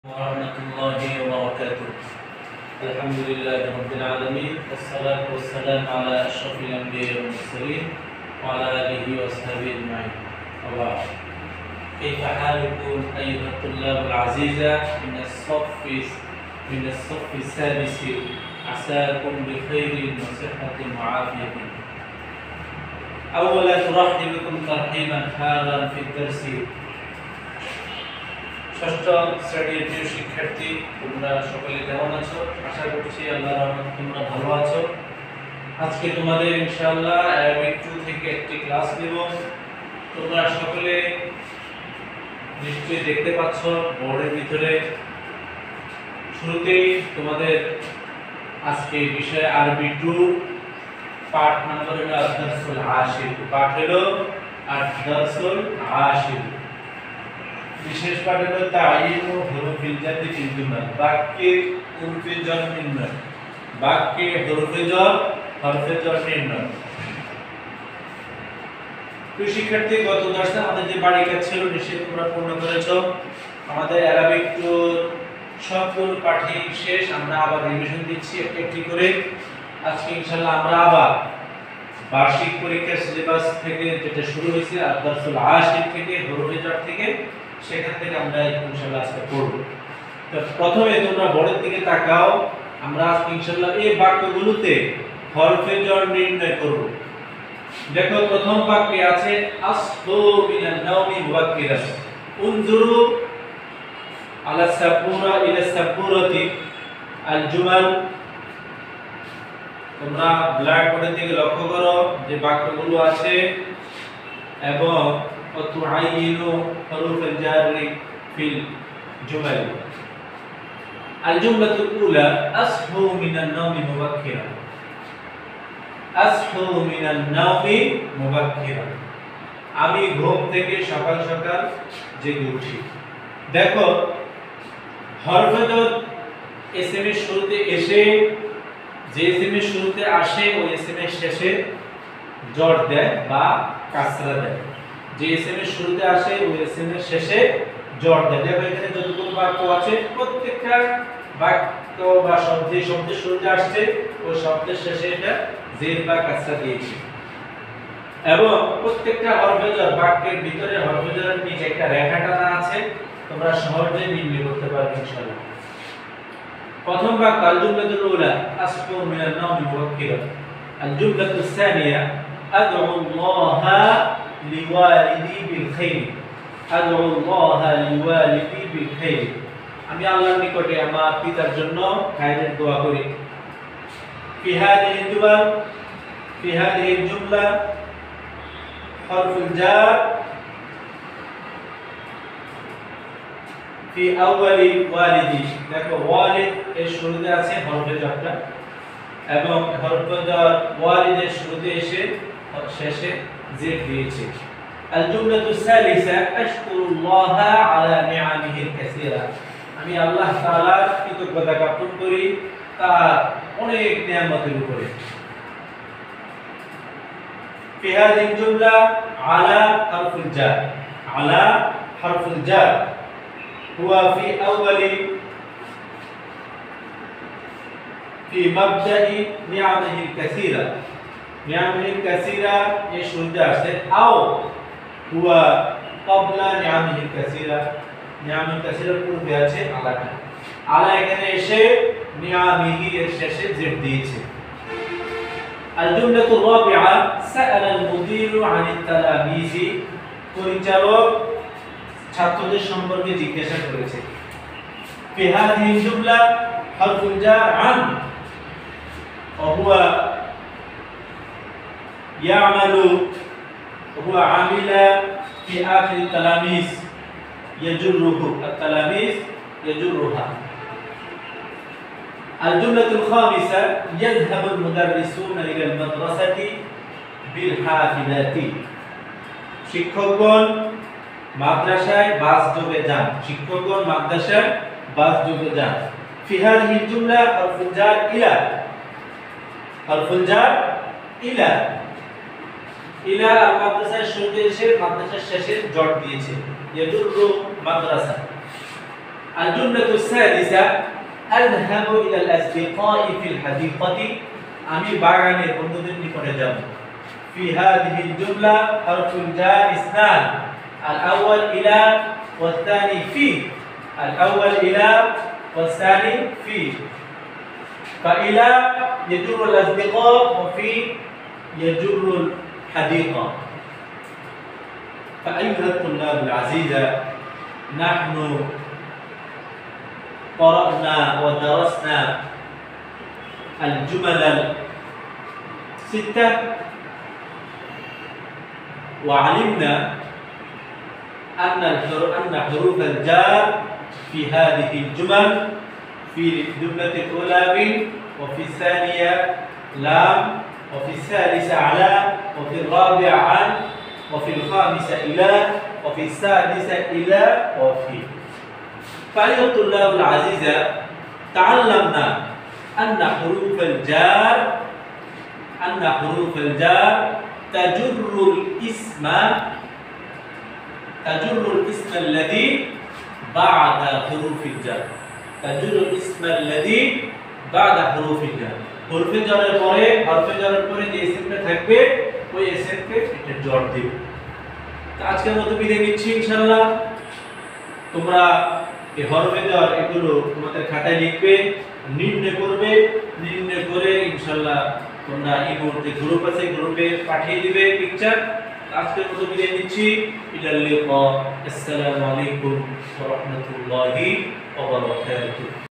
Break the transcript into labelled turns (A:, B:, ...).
A: ورحمة الله وبركاته. الحمد لله رب العالمين، والصلاة والسلام على أشرف الأنبياء والمرسلين وعلى آله وصحبه أجمعين. وبعد، كيف حالكم أيها الطلاب العزيزة من الصف السادس؟ عساكم بخير وصحة وعافية. أولا ترحب بكم ترحيبا حارا في الدرس। ষষ্ঠ শ্রেণীর প্রিয় শিক্ষার্থী, তোমরা সকলে কেমন আছো? আশা করছি আল্লাহর রহমতে তোমরা ভালো আছো। আজকে তোমাদের ইনশাআল্লাহ অ্যারাবিক 2 থেকে একটি ক্লাস নেব। তোমরা সকলে নিশ্চয়ই দেখতে পাচ্ছ বোর্ডের ভিতরে শুরুতেই তোমাদের আজকে বিষয় আরবি 2 পাঠ নাম্বার হলো আদ-দারসুল আশির। পাঠ হলো আদ-দারসুল আশির। বিশেষ পাঠ হলো তাইয়িনু হুরুফিল জারি ফিল জুমাল, বাক্যের হরফে jar নির্ণয়। বাক্যে হরফে jar নির্ণয়। প্রিয় শিক্ষার্থী, গত দর্শনে আমাদের যে বাড়ি কাজ ছিল নিশ্চয়ই তোমরা পূর্ণ করেছো। আমাদের অ্যারাবিক টুর সবগুলো পাঠই শেষ। আমরা আবার রিভিশন দিচ্ছি একটি করে। আজকে ইনশাআল্লাহ আমরা আবার বার্ষিক পরীক্ষার সিলেবাস থেকে যেটা শুরু হয়েছে আদ-দারসুল আশির থেকে, হরফে jar থেকে, সেখান থেকে আমরা ইনশাআল্লাহ আজকে পড়ব। তো প্রথমে তোমরা বোর্ডের দিকে তাকাও। আমরা আজকে ইনশাআল্লাহ এই বাক্যগুলোতে হরফে jar নির্ণয় করব। দেখো, প্রথম বাক্যে আছে আসহু মিনান নাওমি মুবাক্কিরান, উনজুরু আলা সাবুরা ইলা সাবুরাতি আল জুমাল। তোমরা ব্ল্যাক বোর্ডের দিকে লক্ষ্য করো যে বাক্যগুলো আছে এবং তুআইয়িনু হুরুফাল জারি ফিল জুমাল। আল জুমলাতুল উলা আসহু মিনান নাওমি মুবাক্কিরান। আসহু মিনান নাওমি মুবাক্কিরান, আমি ঘুম থেকে সকাল সকাল জেগে উঠি। দেখো, হরফে jar এসএম এর শুরুতে এসে যে এসএম এর শুরুতে আসে ওই এসএম এর শেষে jar দেয় বা কাসরা দেয়। যে এসএম এর শুরুতে আসে ওই এসএম এর শেষে jar দেয়। দেখো, এখানে যতগুলো বাক্য আছে প্রত্যেকটা বাক্য বা শব্দের শুরুতে আসছে ওই শব্দের শেষে এটা জের বা কাসরা দিয়েছে। এবং প্রত্যেকটা হরফে jar বাক্যের ভিতরে হরফে jar এর নিচে একটা রেখা টানা আছে। তোমরা সহজেই নির্ণয় করতে পারবে ইনশাআল্লাহ। প্রথম বাক্য আল জুমলাতুল উলা আসহু মিনান নাওমি মুবাক্কিরান। আল জুমলাতুস সানিয়া আদউ আল্লাহা লিওয়ালিদি বিল খাইর। আদউ আল্লাহা লিওয়ালিদি বিল খাইর, আমি আল্লাহর নিকটে আমার পিতার জন্য খায়রের দোয়া করি। ফি হাদিহি জুমলা হরফুল jar ফি আউয়ালি ওয়ালিদি। দেখো, ওয়ালিদ এর শুরুতে আছে হরফে জারটা এবং হরফে jar ওয়ালিদের শুরুতে এসে শেষে জের দিয়েছে। আল জুমলাতুস সালিসা আশকুরুল্লাহা আলা নিআমিহিল কাসীরা, আমি আল্লাহ তাআলার কৃতজ্ঞতা জ্ঞাপন করি তার অনেক নিয়ামতের উপরে। ফি হাদিহি জুমলা আলা হরফুল jar, আলা হরফুল jar হুয়া ফি আউয়ালি ফি মাবদাই নিআমিহিল কাসীরা। নিআমিহিল কাসীরা এর শুরুতে আছে আও হুয়া ক্বাবলা নিআমিহিল কাসীরা। নিআমিহিল কাসীরার পূর্বে আছে আলাটা। আলা এখানে এসে নিআমিহি এর শেষে জের দিয়েছে। আল জুমলাতুর রাবিআ সাআলা আল মুদিরু আনিত তালামিজি, পরিচালক ছাত্রদের সম্পর্কে জিজ্ঞাসা করেছে। ফি হাদিহি জুমলা হরফুল jar আন ওয়া হুয়া ইয়ামালু ওয়া হুয়া আমিলা ফি আখির তালামিজ ইয়াজুরুহু, আত-তালামিজ ইয়াজুরুহা। আল জুমলাতুল খামিসা ইয়াযহাবুল মুদাররিসুনা ইলাল মাদ্রাসাতি বিল হাফিলাতি, শিক্ষকগণ মাদ্রাসায় বাস যোগে যান। শিক্ষকগণ মাদ্রাসায় বাস যোগে যান। ফি হাদিহি জুমলা হরফুল jar ইলা, হরফুল jar ইলা। ইলা আল মাদ্রাসার শুরুতে এসে মাদ্রাসার শেষে jar দিয়েছে। ইয়াজুরু মাদ্রাসা। الجملة السادسة أذهب إلى الأصدقاء في الحديقة আমি বাগানে বন্ধুদের নিকটে যাব في هذه الجملة حرف الجر اثنان الأول إلى والثاني في الأول إلى والثاني في فإلى يجر الأصدقاء وفي يجر الحديقة فأيها الطلاب العزيزة نحن قرأنا ودرسنا الجمل الستة وعلمنا أن حروف الجر في هذه الجمل في الجملة الأولى من وفي الثانية لام وفي الثالثة على وفي الرابعة عن وفي الخامسة إلى وفي السادسة إلى وفي فأيها الطلاب العزيزة تعلمنا أن حروف الجر تجر الاسم الذي بعد حروف الجر تجر الاسم الذي بعد حروف الجر حروف জারের পরে হরফে জারের পরে যে ইসমটা থাকবে ওই ইসমকে এটা জর দিবে তো আজকের মতো বিদায় নিচ্ছি ইনশাআল্লাহ তোমরা এই হরফে জার এগুলো তোমাদের খাতায় লিখবে নির্ণয় করবে নির্ণয় করে ইনশাআল্লাহ তোমরা এই মুহূর্তে গ্রুপ আছে গ্রুপে পাঠিয়ে দিবে পিকচার আজকের মতো বিদায় নিচ্ছি ইলাল লিকা আসসালামু আলাইকুম ওয়া রাহমাতুল্লাহি ওয়া বারাকাতুহু